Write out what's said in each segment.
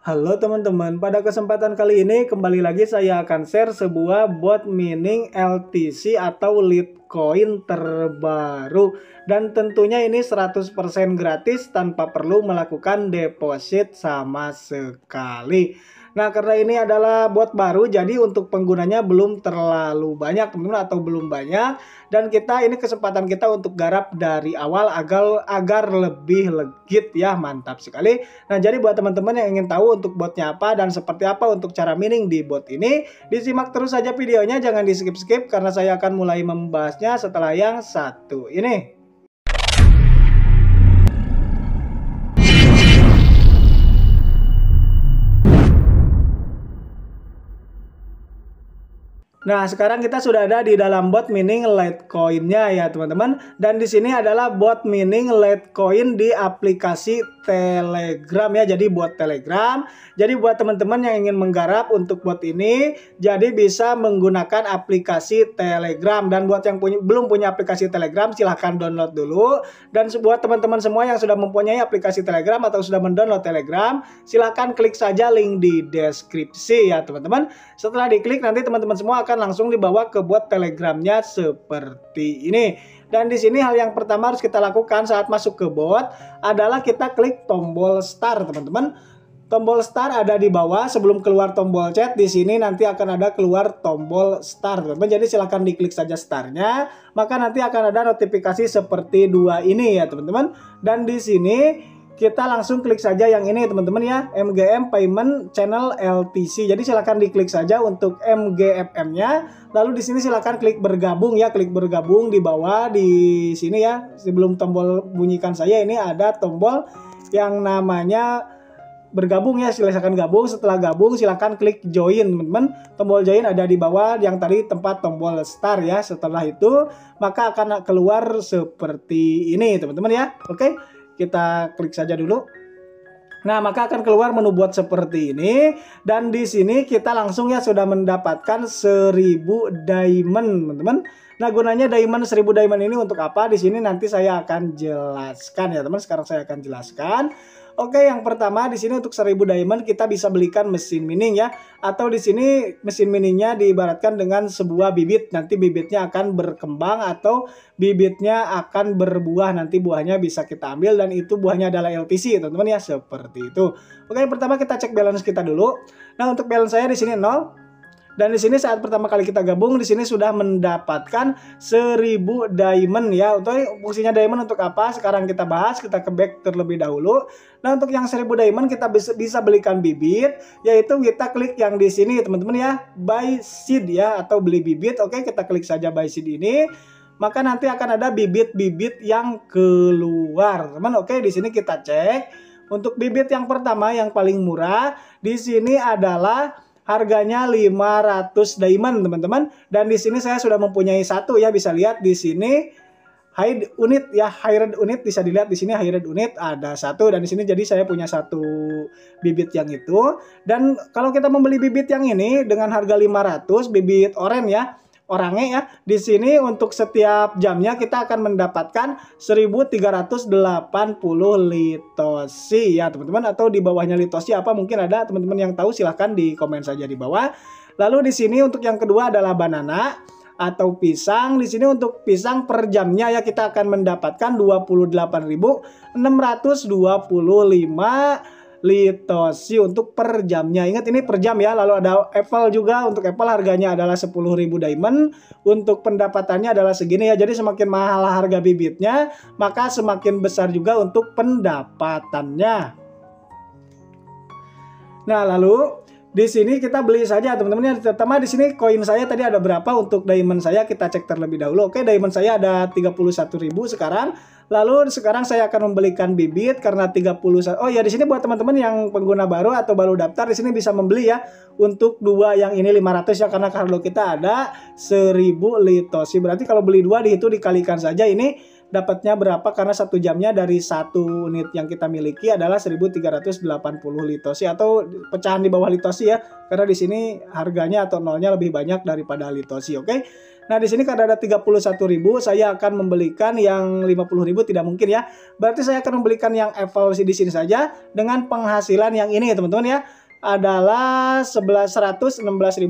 Halo teman-teman, pada kesempatan kali ini kembali lagi saya akan share sebuah bot mining LTC atau Litecoin terbaru. Dan tentunya ini 100% gratis tanpa perlu melakukan deposit sama sekali. Nah, karena ini adalah bot baru, jadi untuk penggunanya belum terlalu banyak teman-teman, atau belum banyak. Dan ini kesempatan kita untuk garap dari awal agar lebih legit ya, mantap sekali. Nah, jadi buat teman-teman yang ingin tahu untuk botnya apa dan seperti apa untuk cara mining di bot ini, disimak terus saja videonya, jangan di skip-skip karena saya akan mulai membahasnya setelah yang satu ini. Nah, sekarang kita sudah ada di dalam bot mining Litecoin-nya ya, teman-teman. Dan di sini adalah bot mining Litecoin di aplikasi Telegram ya. Jadi bot Telegram. Jadi buat teman-teman yang ingin menggarap untuk bot ini, jadi bisa menggunakan aplikasi Telegram. Dan buat yang belum punya aplikasi Telegram, silahkan download dulu. Dan buat teman-teman semua yang sudah mempunyai aplikasi Telegram atau sudah mendownload Telegram, silahkan klik saja link di deskripsi ya, teman-teman. Setelah diklik, nanti teman-teman semua akan langsung dibawa ke bot Telegramnya seperti ini. Dan di sini hal yang pertama harus kita lakukan saat masuk ke bot adalah kita klik tombol start, teman-teman. Tombol start ada di bawah sebelum keluar tombol chat. Di sini nanti akan ada keluar tombol start, teman-teman. Jadi silahkan diklik saja startnya, maka nanti akan ada notifikasi seperti dua ini ya, teman-teman. Dan di sini kita langsung klik saja yang ini teman-teman ya, MGM Payment Channel LTC. Jadi silakan diklik saja untuk MGFM-nya. Lalu di sini silakan klik bergabung ya, klik bergabung di bawah di sini ya. Sebelum tombol bunyikan saya ini ada tombol yang namanya bergabung ya, silakan gabung. Setelah gabung silakan klik join teman-teman. Tombol join ada di bawah yang tadi tempat tombol start ya. Setelah itu maka akan keluar seperti ini teman-teman ya. Oke, kita klik saja dulu. Nah, maka akan keluar menu bot seperti ini. Dan di sini kita langsung ya sudah mendapatkan 1000 diamond teman-teman. Nah, gunanya 1000 diamond ini untuk apa? Di sini nanti saya akan jelaskan ya teman. Sekarang saya akan jelaskan. Oke, yang pertama di sini untuk 1000 diamond kita bisa belikan mesin mining ya. Atau di sini mesin miningnya diibaratkan dengan sebuah bibit. Nanti bibitnya akan berkembang atau bibitnya akan berbuah. Nanti buahnya bisa kita ambil dan itu buahnya adalah LTC, teman-teman ya, seperti itu. Oke, yang pertama kita cek balance kita dulu. Nah, untuk balance saya di sini 0. Dan di sini saat pertama kali kita gabung di sini sudah mendapatkan 1000 diamond ya. Untuk fungsinya diamond untuk apa? Sekarang kita bahas, kita ke back terlebih dahulu. Nah, untuk yang 1000 diamond kita bisa belikan bibit, yaitu kita klik yang di sini teman-teman ya, buy seed ya atau beli bibit. Oke, kita klik saja buy seed ini. Maka nanti akan ada bibit-bibit yang keluar. Teman, oke, di sini kita cek. Untuk bibit yang pertama yang paling murah di sini adalah harganya 500 diamond teman-teman. Dan di sini saya sudah mempunyai satu ya, bisa lihat di sini high unit ya, high red unit bisa dilihat di sini, high red unit ada satu. Dan di sini jadi saya punya satu bibit yang itu. Dan kalau kita membeli bibit yang ini dengan harga 500, bibit oranye ya, orangnya ya, di sini untuk setiap jamnya kita akan mendapatkan 1380 litosi ya teman-teman. Atau di bawahnya litosi apa mungkin ada teman-teman yang tahu, silahkan di komen saja di bawah. Lalu di sini untuk yang kedua adalah banana atau pisang. Di sini untuk pisang per jamnya ya kita akan mendapatkan 28.625 litosi untuk per jamnya. Ingat ini per jam ya. Lalu ada apple juga. Untuk apple harganya adalah 10.000 diamond. Untuk pendapatannya adalah segini ya. Jadi semakin mahal harga bibitnya, maka semakin besar juga untuk pendapatannya. Nah, lalu di sini kita beli saja teman-teman. Terutama di sini koin saya tadi ada berapa untuk diamond saya, kita cek terlebih dahulu. Oke, diamond saya ada 31.000 sekarang. Lalu sekarang saya akan membelikan bibit karena 31. Oh ya, di sini buat teman-teman yang pengguna baru atau baru daftar di sini bisa membeli ya. Untuk dua yang ini 500 ya, karena saldo kita ada 1000 litosi. Berarti kalau beli dua di itu dikalikan saja ini dapatnya berapa karena 1 jamnya dari 1 unit yang kita miliki adalah 1380 litosi atau pecahan di bawah litosi ya. Karena di sini harganya atau nolnya lebih banyak daripada litosi, oke? Nah, di sini karena ada 31.000, saya akan membelikan yang 50.000 tidak mungkin ya. Berarti saya akan membelikan yang evaluasi di sini saja dengan penghasilan yang ini ya teman-teman ya. Adalah 16.300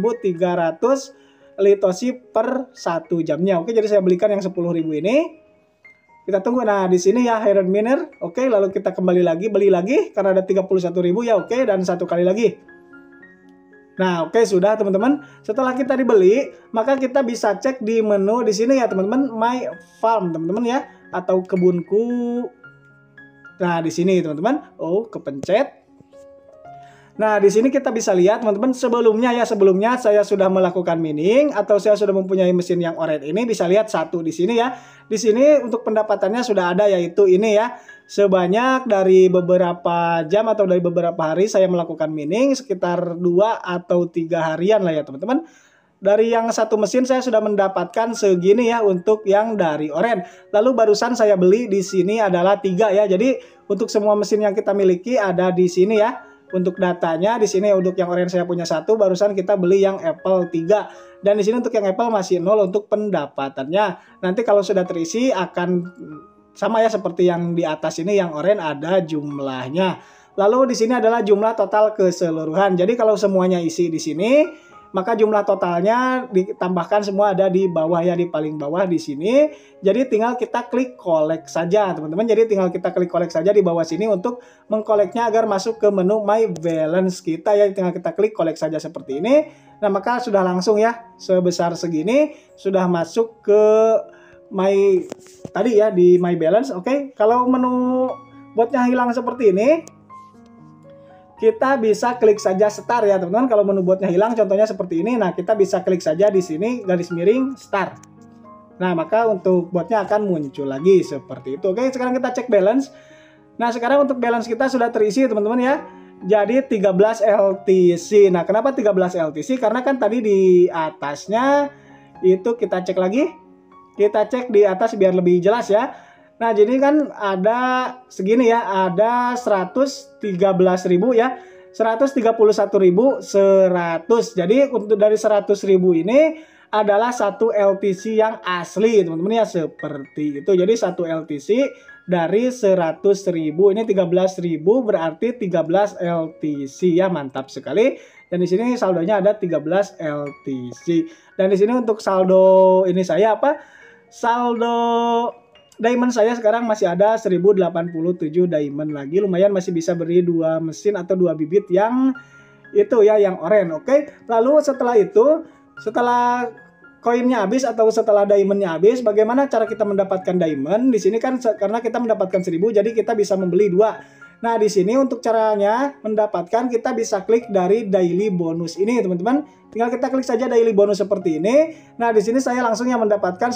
litosi per 1 jamnya. Oke, jadi saya belikan yang 10.000 ini. Kita tunggu. Nah, di sini ya Iron Miner. Oke, lalu kita kembali lagi, beli lagi karena ada 31.000 ya. Oke, dan 1 kali lagi. Nah, oke, sudah teman-teman. Setelah kita dibeli, maka kita bisa cek di menu di sini ya teman-teman, My Farm teman-teman ya, atau kebunku. Nah, di sini teman-teman. Oh, kepencet. Nah, di sini kita bisa lihat teman-teman, sebelumnya saya sudah melakukan mining atau saya sudah mempunyai mesin yang orange ini, bisa lihat 1 di sini ya. Di sini untuk pendapatannya sudah ada, yaitu ini ya. Sebanyak dari beberapa jam atau dari beberapa hari saya melakukan mining, sekitar 2 atau 3 harian lah ya teman-teman. Dari yang 1 mesin saya sudah mendapatkan segini ya untuk yang dari orange. Lalu barusan saya beli di sini adalah 3 ya. Jadi untuk semua mesin yang kita miliki ada di sini ya. Untuk datanya di sini untuk yang orange saya punya 1, barusan kita beli yang Apple 3. Dan di sini untuk yang Apple masih 0 untuk pendapatannya. Nanti kalau sudah terisi akan sama ya seperti yang di atas ini, yang orange ada jumlahnya. Lalu di sini adalah jumlah total keseluruhan. Jadi kalau semuanya isi di sini, maka jumlah totalnya ditambahkan semua ada di bawah ya, di paling bawah di sini. Jadi tinggal kita klik collect saja teman-teman. Jadi tinggal kita klik collect saja di bawah sini untuk mengkoleknya agar masuk ke menu My Balance kita ya. Tinggal kita klik collect saja seperti ini. Nah, maka sudah langsung ya sebesar segini sudah masuk ke My tadi ya, di My Balance. Oke, kalau menu botnya hilang seperti ini, kita bisa klik saja start ya teman-teman. Kalau menu botnya hilang contohnya seperti ini, nah kita bisa klik saja di sini garis miring start. Nah, maka untuk botnya akan muncul lagi seperti itu. Oke, sekarang kita cek balance. Nah, sekarang untuk balance kita sudah terisi teman-teman ya. Jadi 13 LTC. Nah, kenapa 13 LTC? Karena kan tadi di atasnya itu kita cek lagi. Kita cek di atas biar lebih jelas ya. Nah, jadi kan ada segini ya, ada 113.000 ya, 131.100. Jadi untuk dari 100.000 ini adalah 1 LTC yang asli, teman-teman ya, seperti itu. Jadi 1 LTC dari 100.000 ini 13.000 berarti 13 LTC ya, mantap sekali. Dan di sini saldonya ada 13 LTC. Dan di sini untuk saldo ini saya apa? Saldo diamond saya sekarang masih ada 1087 diamond lagi. Lumayan masih bisa beri 2 mesin atau 2 bibit yang itu ya, yang orange. Oke. Lalu setelah itu, setelah koinnya habis atau setelah diamondnya habis, bagaimana cara kita mendapatkan diamond? Di sini kan karena kita mendapatkan 1000 jadi kita bisa membeli 2. Nah, di sini untuk caranya mendapatkan, kita bisa klik dari daily bonus ini, teman-teman. Tinggal kita klik saja daily bonus seperti ini. Nah, di sini saya langsung yang mendapatkan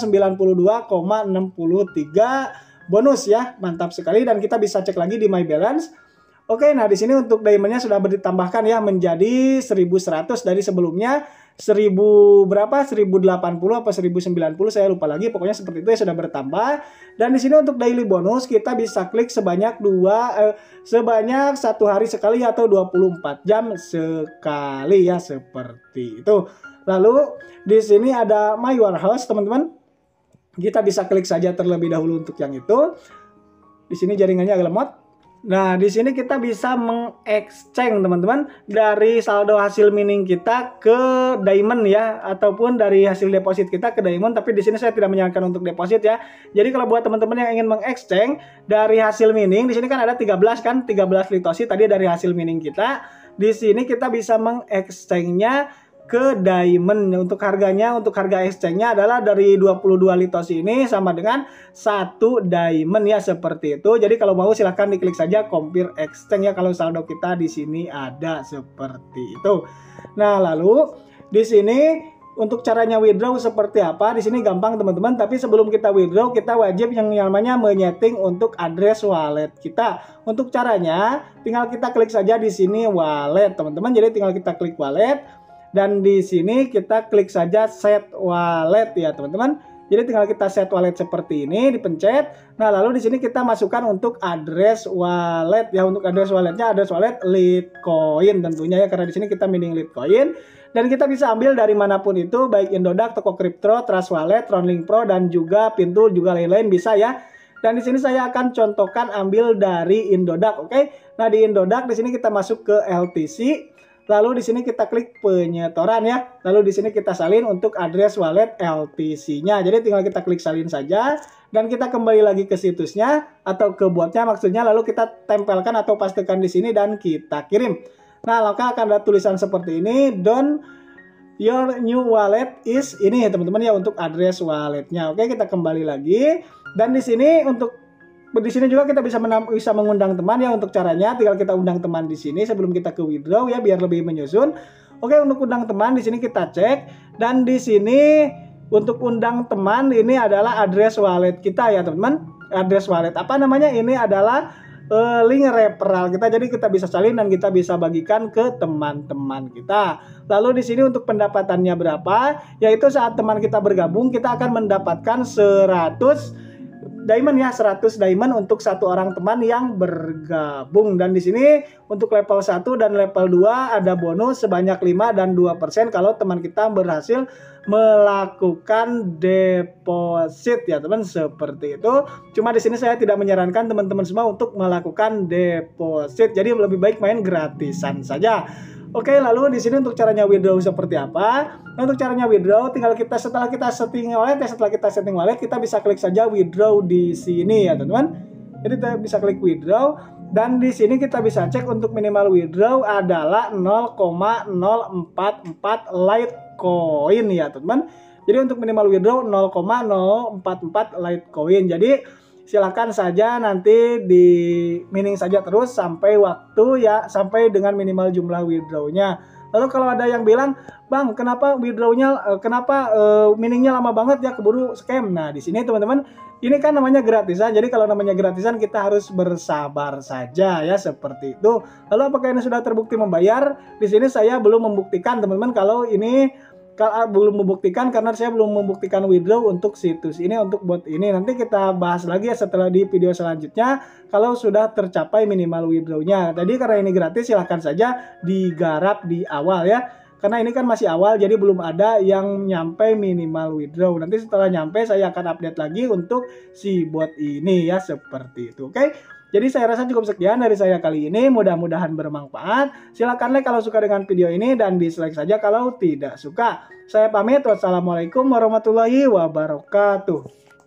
92,63 bonus ya. Mantap sekali, dan kita bisa cek lagi di My Balance. Oke, nah di sini untuk diamondnya sudah ditambahkan ya menjadi 1100 dari sebelumnya 1000 berapa? 1080 apa 1090 saya lupa lagi. Pokoknya seperti itu ya, sudah bertambah. Dan di sini untuk daily bonus kita bisa klik sebanyak sebanyak 1 hari sekali atau 24 jam sekali ya, seperti itu. Lalu di sini ada My Warehouse, teman-teman. Kita bisa klik saja terlebih dahulu untuk yang itu. Di sini jaringannya agak lemot. Nah, di sini kita bisa mengexchange teman-teman dari saldo hasil mining kita ke diamond ya, ataupun dari hasil deposit kita ke diamond. Tapi di sini saya tidak menyarankan untuk deposit ya. Jadi kalau buat teman-teman yang ingin mengexchange dari hasil mining, di sini kan ada 13 litosi tadi dari hasil mining kita. Di sini kita bisa mengexchange-nya ke diamond. Untuk harganya, untuk harga exchange-nya adalah dari 22 litosi ini sama dengan 1 diamond ya, seperti itu. Jadi kalau mau silahkan diklik saja compare exchange ya, kalau saldo kita di sini ada seperti itu. Nah, lalu di sini untuk caranya withdraw seperti apa? Di sini gampang teman-teman, tapi sebelum kita withdraw kita wajib yang namanya menyeting untuk address wallet kita. Untuk caranya tinggal kita klik saja di sini wallet, teman-teman. Jadi tinggal kita klik wallet. Dan di sini kita klik saja set wallet ya teman-teman. Jadi tinggal kita set wallet seperti ini, dipencet. Nah, lalu di sini kita masukkan untuk address wallet ya. Untuk address walletnya address wallet Litecoin tentunya ya, karena di sini kita mining Litecoin. Dan kita bisa ambil dari manapun itu, baik Indodax, Toko Kripto, Trust Wallet, Tronlink Pro, dan juga Pintu, juga lain-lain bisa ya. Dan di sini saya akan contohkan ambil dari Indodax, oke? Nah, di Indodax di sini kita masuk ke LTC. Lalu di sini kita klik penyetoran ya. Lalu di sini kita salin untuk address wallet LTC-nya. Jadi tinggal kita klik salin saja dan kita kembali lagi ke situsnya atau ke botnya maksudnya. Lalu kita tempelkan atau pastikan di sini dan kita kirim. Nah, maka akan ada tulisan seperti ini. Don your new wallet is ini ya teman-teman ya, untuk address walletnya. Oke, kita kembali lagi dan di sini di sini juga kita bisa mengundang teman ya. Untuk caranya tinggal kita undang teman di sini sebelum kita ke withdraw ya, biar lebih menyusun. Oke, untuk undang teman di sini kita cek dan di sini untuk undang teman ini adalah address wallet kita ya teman-teman. Address wallet apa namanya? Ini adalah link referral kita, jadi kita bisa salin dan kita bisa bagikan ke teman-teman kita. Lalu di sini untuk pendapatannya berapa? Yaitu saat teman kita bergabung kita akan mendapatkan 100 diamond ya, 100 diamond untuk satu orang teman yang bergabung. Dan di sini untuk level 1 dan level 2 ada bonus sebanyak 5 dan 2% kalau teman kita berhasil melakukan deposit ya teman, seperti itu. Cuma di sini saya tidak menyarankan teman-teman semua untuk melakukan deposit. Jadi lebih baik main gratisan saja. Oke, lalu di sini untuk caranya withdraw seperti apa? Nah, untuk caranya withdraw tinggal kita setelah kita setting wallet, kita bisa klik saja withdraw di sini ya, teman-teman. Jadi kita bisa klik withdraw dan di sini kita bisa cek untuk minimal withdraw adalah 0,044 Litecoin ya, teman-teman. Jadi untuk minimal withdraw 0,044 Litecoin. Jadi silakan saja nanti di mining saja terus sampai waktu ya, sampai dengan minimal jumlah withdrawnya. Lalu kalau ada yang bilang, "Bang, kenapa withdrawnya miningnya lama banget ya, keburu scam?" Nah, di sini teman-teman, ini kan namanya gratisan. Jadi kalau namanya gratisan kita harus bersabar saja ya, seperti itu. Lalu apakah ini sudah terbukti membayar? Di sini saya belum membuktikan teman-teman kalau ini belum membuktikan karena saya belum membuktikan withdraw untuk situs ini, untuk bot ini. Nanti kita bahas lagi ya setelah di video selanjutnya kalau sudah tercapai minimal withdrawnya. Tadi karena ini gratis silahkan saja digarap di awal ya. Karena ini kan masih awal jadi belum ada yang nyampe minimal withdraw. Nanti setelah nyampe saya akan update lagi untuk si bot ini ya, seperti itu. Oke. Jadi saya rasa cukup sekian dari saya kali ini, mudah-mudahan bermanfaat. Silahkan like kalau suka dengan video ini dan dislike saja kalau tidak suka. Saya pamit, wassalamualaikum warahmatullahi wabarakatuh.